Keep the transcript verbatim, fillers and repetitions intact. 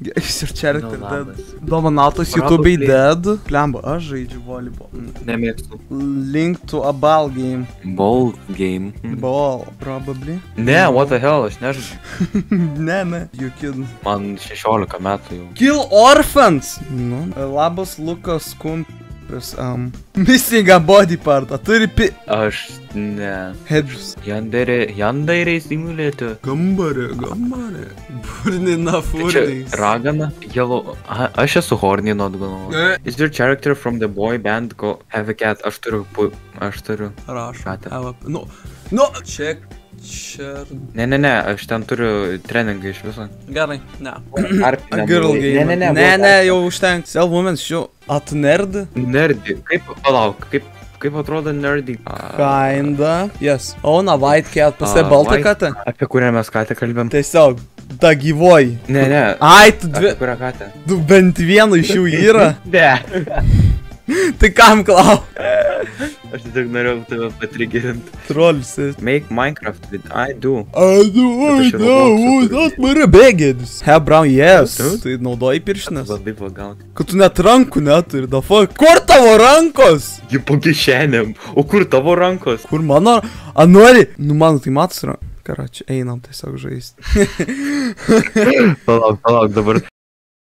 Guess your character No, dead. labas. Dominatos Probably. YouTube'ai dead. Blemba, aš žaidžiu volleyball. Nemėgstu. Link to a ball game. Ball game. Ball, probably. Ne, what the hell, aš nežinau. Ne, ne, you kidding. Man šešiolika metų jau. Kill orphans! Nu, labas Lukas Kumpis. Um, missing a body part. A turi pi... Aš ne. Hedges. Yandere, Yandere simulator. Gambarė, gambarė. Burnina Tai čia furniais. ragana, yellow. A, aš esu horny, not gonna. Is your character from the boy band go have a cat? Aš turiu, pu... aš turiu. Rašo. Katę. Have a... Nu, nu, check. Čia... Ne, ne, ne, aš ten turiu treningą iš viso. Gerai, ne. Ar A girl game. Ne, ne, ne. Ne, ne, jau užtenks. Sel women's show. A tu nerdi? Nerdy. Kaip, palauk, kaip, kaip atrodo nerdy? Kinda. Yes. Own a white cat. Pasai A, baltą white- katę? Apie kurią mes ką tik kalbėm? Tiesiog. Ta gyvoji. Ne, ne. Ai, tu dvi... Apie kurią katę? Tu bent vienu iš jų yra. Ne. Tai kam klau? Aš tik norėjau tave patrigirinti. Trollis. Make Minecraft with I do. I do, I I know, that mara begedis. He, brown, yes. Tu? Tai naudoji pirštinės. Labai pagauti. Kad tu net rankų neturi, da fuck. Kur tavo rankos? Ji po kišenėm. O kur tavo rankos? Kur mano? A nori? Nu mano tai matos rankos. Karačią, einam tiesiog žaisti. Palauk, palauk, dabar